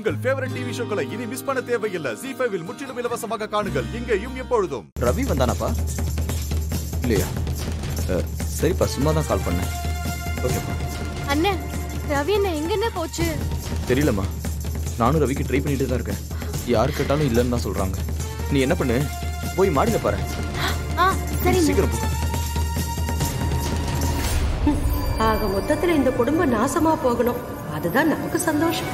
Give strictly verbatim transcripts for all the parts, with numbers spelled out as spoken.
உங்கள் favourite TV ஷோக்களை இனி miss பண்ண தேவையில்லை. ஜீ ஃபைவ் இல் முற்றிலும் இலவசமாக காணுங்கள். இங்கேயும் எப்பொழுதும். ரவி வந்தானாப்பா? இல்லையா? சரிப்பா, சும்மா தான் கால் பண்ணேன். ஓகேப்பா. அண்ணே, ரவி என்ன எங்கன்னு போச்சு? தெரியலம்மா, நானும் ரவிக்கு ட்ரை பண்ணிட்டு தான் இருக்கேன். யாரு கேட்டாலும் இல்லைன்னு தான் சொல்றாங்க. நீ என்ன பண்ணு, போய் மாடியில பாரு. சீக்கிரம் போ. ஆக மொத்தத்துல இந்த குடும்பம் நாசமா போகணும், அதுதான் நமக்கு சந்தோஷம்.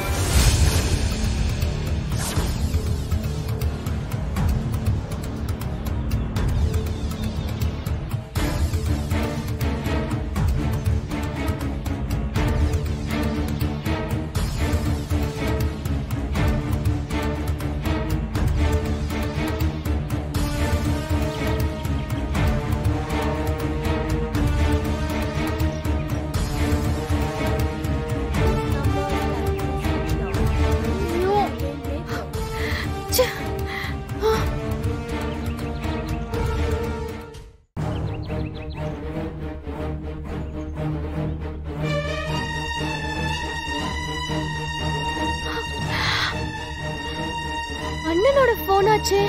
அண்ணனோட போன் ஆச்சே.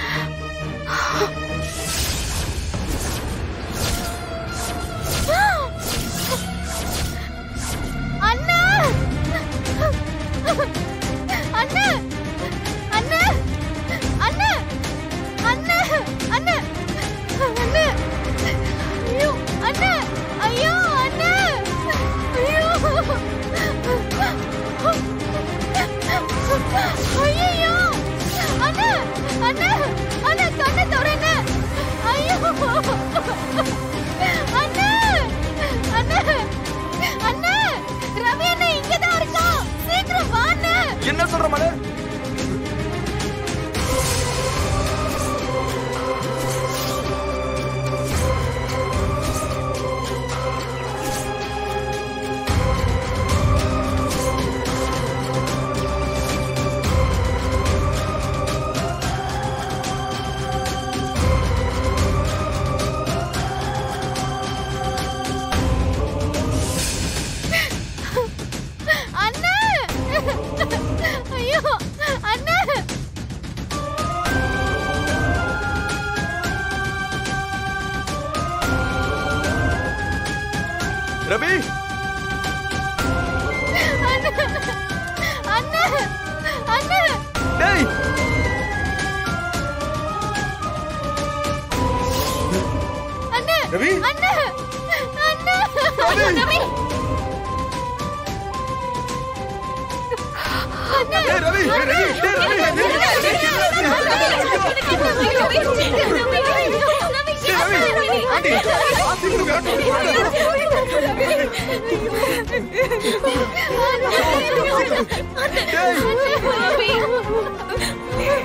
அண்ணா அண்ணா அண்ணா அண்ணா அண்ணா அண்ணா அண்ணா ஐயோ அண்ணா ஐயோ அண்ணா ஐயோ ஐயோ அண்ணா அண்ணா அண்ணா கண்ணை திறங்க. ஐயோ அண்ணா அண்ணா அண்ணா ரவி அண்ணா இங்கதான் இருக்கான். சீக்கிரம் வா அண்ணா. என்ன சொல்ற மலர்? ரவி அண்ணா அண்ணா டேய் அண்ணா ரவி அண்ணா அண்ணா ரவி அண்ணா ஏய் ரவி ரவி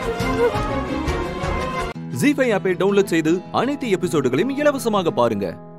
ஜீ ஃபைவ் ஆப்பை டவுன்லோட் செய்து அனைத்து எபிசோடுகளையும் இலவசமாக பாருங்க.